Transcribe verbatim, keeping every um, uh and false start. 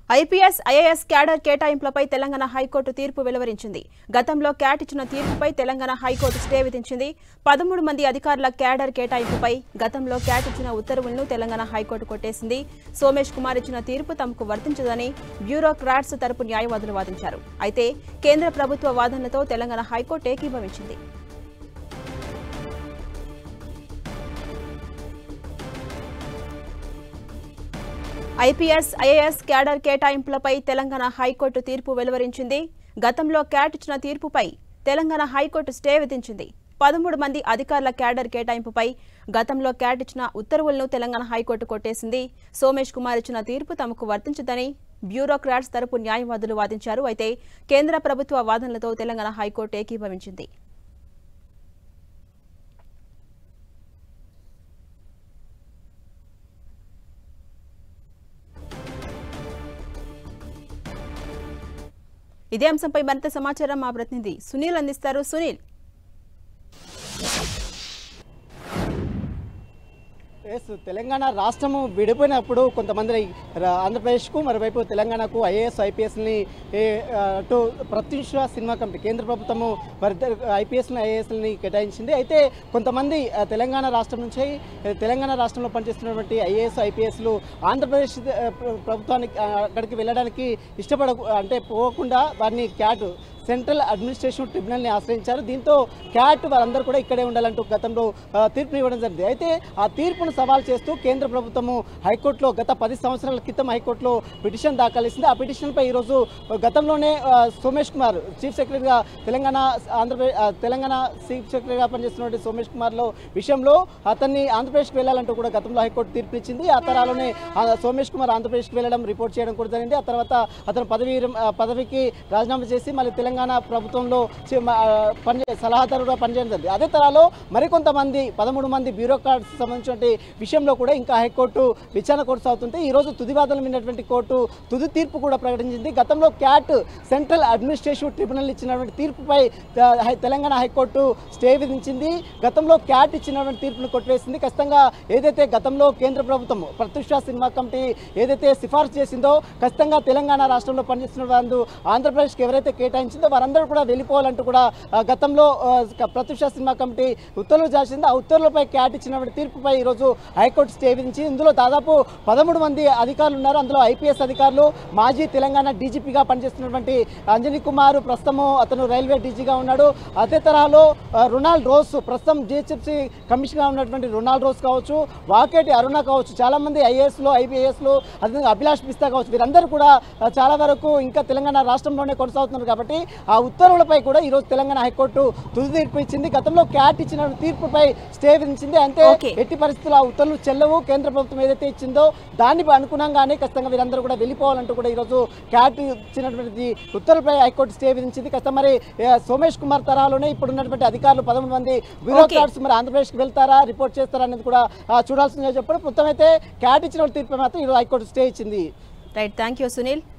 IPS IAS cadre కేటాయింపులపై Telangana high court తీర్పు వెలువరించింది. గతంలో క్యాట్ ఇచ్చిన తీర్పుపై తెలంగాణ హైకోర్టు స్టే విధించింది. పదమూడు మంది అధికారుల క్యాడర్ కేటాయింపుపై గతంలో క్యాట్ ఇచ్చిన ఉత్తర్వులను తెలంగాణ హైకోర్టు కొట్టేసింది. సోమేష్ కుమార్ ఇచ్చిన తీర్పు తమకు వర్తించదని బ్యూరోక్రాట్స్ తరపు న్యాయవాదులు వాదించారు. అయితే కేంద్ర ప్రభుత్వ వాదనలతో తెలంగాణ హైకోర్టు ఏకీభవించింది. ఐపీఎస్ ఐఏఎస్ క్యాడర్ కేటాయింపులపై తెలంగాణ హైకోర్టు తీర్పు వెలువరించింది. గతంలో క్యాట్ ఇచ్చిన తీర్పుపై తెలంగాణ హైకోర్టు స్టే విధించింది. పదమూడు మంది అధికారుల క్యాడర్ కేటాయింపుపై గతంలో క్యాట్ ఇచ్చిన ఉత్తర్వులను తెలంగాణ హైకోర్టు కొట్టేసింది. సోమేష్ కుమార్ ఇచ్చిన తీర్పు తమకు వర్తించదని బ్యూరోక్రాట్స్ తరపు న్యాయవాదులు వాదించారు. అయితే కేంద్ర ప్రభుత్వ వాదనలతో తెలంగాణ హైకోర్టు ఏకీభవించింది. ఇదే అంశంపై మరింత సమాచారం మా ప్రతినిధి సునీల్ అందిస్తారు. సునీల్, తెలంగాణ రాష్ట్రము విడిపోయినప్పుడు కొంతమంది ఆంధ్రప్రదేశ్కు మరోవైపు తెలంగాణకు ఐఏఎస్ ఐపీఎస్ని అటు ప్రత్యుష సినిమా కమిటీ కేంద్ర ప్రభుత్వము ఐపీఎస్ని ఐఏఎస్ని కేటాయించింది. అయితే కొంతమంది తెలంగాణ రాష్ట్రం నుంచి తెలంగాణ రాష్ట్రంలో పనిచేస్తున్నటువంటి ఐఏఎస్ ఐపీఎస్లు ఆంధ్రప్రదేశ్ ప్రభుత్వానికి అక్కడికి వెళ్ళడానికి ఇష్టపడ అంటే పోకుండా వారిని క్యాట్ సెంట్రల్ అడ్మినిస్ట్రేషన్ ట్రిబ్యునల్ని ఆశ్రయించారు. దీంతో క్యాట్ వారందరూ కూడా ఇక్కడే ఉండాలంటూ గతంలో తీర్పును ఇవ్వడం జరిగింది. అయితే ఆ తీర్పును సవాల్ చేస్తూ కేంద్ర ప్రభుత్వము హైకోర్టులో గత పది సంవత్సరాల క్రితం హైకోర్టులో పిటిషన్ దాఖలిసింది. ఆ పిటిషన్పై ఈరోజు గతంలోనే సోమేష్ కుమార్ చీఫ్ సెక్రటరీగా తెలంగాణ ఆంధ్రప్రదేశ్ తెలంగాణ చీఫ్ సెక్రటరీగా పనిచేస్తున్నటువంటి సోమేష్ కుమార్లో విషయంలో అతన్ని ఆంధ్రప్రదేశ్కి వెళ్ళాలంటూ కూడా గతంలో హైకోర్టు తీర్పునిచ్చింది. ఆ తరాలోనే సోమేష్ కుమార్ ఆంధ్రప్రదేశ్కి వెళ్ళడం రిపోర్ట్ చేయడం కూడా జరిగింది. ఆ తర్వాత అతను పదవి పదవికి రాజీనామా చేసి మళ్ళీ తెలంగాణ ప్రభుత్వంలో పని సలహాదారుగా పనిచేయడం జరిగింది. అదే తరాలో మరికొంతమంది పదమూడు మంది బ్యూరోక్రాట్స్ సంబంధించిన విషయంలో కూడా ఇంకా హైకోర్టు విచారణ కొనసాగుతుంటే ఈరోజు తుది వాదనలు విన్నటువంటి కోర్టు తుది తీర్పు కూడా ప్రకటించింది. గతంలో క్యాట్ సెంట్రల్ అడ్మినిస్ట్రేటివ్ ట్రిబ్యునల్ ఇచ్చినటువంటి తీర్పుపై తెలంగాణ హైకోర్టు స్టే విధించింది. గతంలో క్యాట్ ఇచ్చినటువంటి తీర్పును కొట్టివేసింది. ఖచ్చితంగా ఏదైతే గతంలో కేంద్ర ప్రభుత్వం ప్రత్యుష సినిమా కమిటీ ఏదైతే సిఫార్సు చేసిందో ఖచ్చితంగా తెలంగాణ రాష్ట్రంలో పనిచేస్తున్న వాళ్ళు ఆంధ్రప్రదేశ్కి ఎవరైతే కేటాయించిందో వారందరూ కూడా వెళ్ళిపోవాలంటూ కూడా గతంలో ప్రత్యుష సినిమా కమిటీ ఉత్తర్వులు చేసింది. ఆ ఉత్తర్వులపై క్యాట్ ఇచ్చినటువంటి తీర్పుపై ఈరోజు హైకోర్టు స్టే విధించి ఇందులో దాదాపు పదమూడు మంది అధికారులు ఉన్నారు. అందులో ఐపీఎస్ అధికారులు మాజీ తెలంగాణ డీజీపీగా పనిచేస్తున్నటువంటి అంజనీ కుమార్ ప్రస్తుతము అతను రైల్వే డీజీగా ఉన్నాడు. అదే తరహాలో రొనాల్డ్ రోస్ ప్రస్తుతం జిహెచ్ఎంసీ కమిషనర్గా ఉన్నటువంటి రొనాల్డ్ రోస్ కావచ్చు, వాకేటి అరుణ కావచ్చు, చాలా మంది ఐఏఎస్లు ఐపీఎస్లు అదే అభిలాష్ బిస్తా కావచ్చు, వీరందరూ కూడా చాలా వరకు ఇంకా తెలంగాణ రాష్ట్రంలోనే కొనసాగుతున్నారు. కాబట్టి ఆ ఉత్తర్వులపై కూడా ఈరోజు తెలంగాణ హైకోర్టు తుది తీర్పు ఇచ్చింది. గతంలో క్యాట్ ఇచ్చిన తీర్పుపై స్టే విధించింది. అంతే ఎట్టి పరిస్థితుల్లో ఆ ఉత్తర్వులు చెల్లవు. కేంద్ర ప్రభుత్వం ఏదైతే ఇచ్చిందో దానికి అనుగుణంగానే ఖచ్చితంగా వీరందరూ కూడా వెళ్ళిపోవాలంటూ కూడా ఈరోజు క్యాట్ ఇచ్చినటువంటి ఉత్తర్వులపై హైకోర్టు స్టే విధించింది. ఖచ్చితంగా మరి సోమేష్ కుమార్ తరాలోనే ఇప్పుడు ఉన్నటువంటి అధికారులు పదమూడు మంది బ్యూరోక్రాట్స్ మరి ఆంధ్రప్రదేశ్కి వెళ్తారా రిపోర్ట్ చేస్తారా అనేది కూడా చూడాల్సిందిగా చెప్పారు. మొత్తం అయితే క్యాట్ ఇచ్చిన తీర్పు మాత్రం ఈరోజు హైకోర్టు స్టే ఇచ్చింది. Right, thank you Sunil.